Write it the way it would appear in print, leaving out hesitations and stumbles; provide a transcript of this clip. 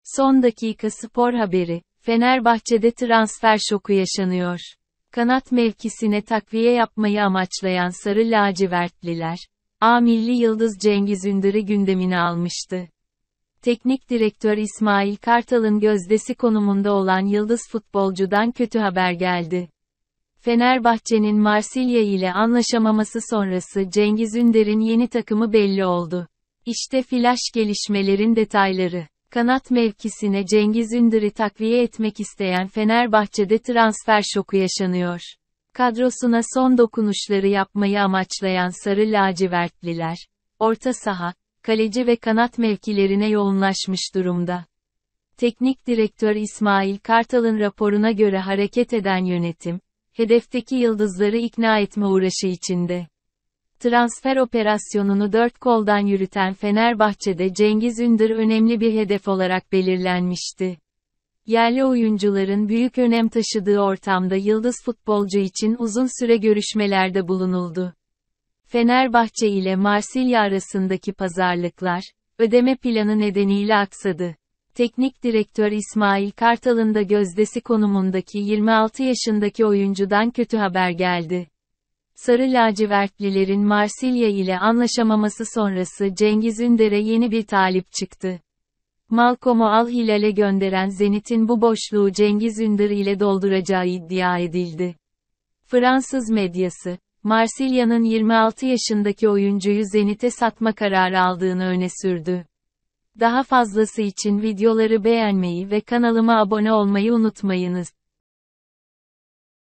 Son dakika spor haberi. Fenerbahçe'de transfer şoku yaşanıyor. Kanat mevkisine takviye yapmayı amaçlayan Sarı Lacivertliler, A milli yıldız Cengiz Ünder'i gündemine almıştı. Teknik direktör İsmail Kartal'ın gözdesi konumunda olan yıldız futbolcudan kötü haber geldi. Fenerbahçe'nin Marsilya ile anlaşamaması sonrası Cengiz Ünder'in yeni takımı belli oldu. İşte flash gelişmelerin detayları. Kanat mevkisine Cengiz Ünder'i takviye etmek isteyen Fenerbahçe'de transfer şoku yaşanıyor. Kadrosuna son dokunuşları yapmayı amaçlayan Sarı Lacivertliler, orta saha, kaleci ve kanat mevkilerine yoğunlaşmış durumda. Teknik direktör İsmail Kartal'ın raporuna göre hareket eden yönetim, hedefteki yıldızları ikna etme uğraşı içinde. Transfer operasyonunu dört koldan yürüten Fenerbahçe'de Cengiz Ünder önemli bir hedef olarak belirlenmişti. Yerli oyuncuların büyük önem taşıdığı ortamda yıldız futbolcu için uzun süre görüşmelerde bulunuldu. Fenerbahçe ile Marsilya arasındaki pazarlıklar, ödeme planı nedeniyle aksadı. Teknik direktör İsmail Kartal'ın da gözdesi konumundaki 26 yaşındaki oyuncudan kötü haber geldi. Sarı lacivertlilerin Marsilya ile anlaşamaması sonrası Cengiz Ünder'e yeni bir talip çıktı. Malcolm'u Al Hilal'e gönderen Zenit'in bu boşluğu Cengiz Ünder ile dolduracağı iddia edildi. Fransız medyası, Marsilya'nın 26 yaşındaki oyuncuyu Zenit'e satma kararı aldığını öne sürdü. Daha fazlası için videoları beğenmeyi ve kanalıma abone olmayı unutmayınız.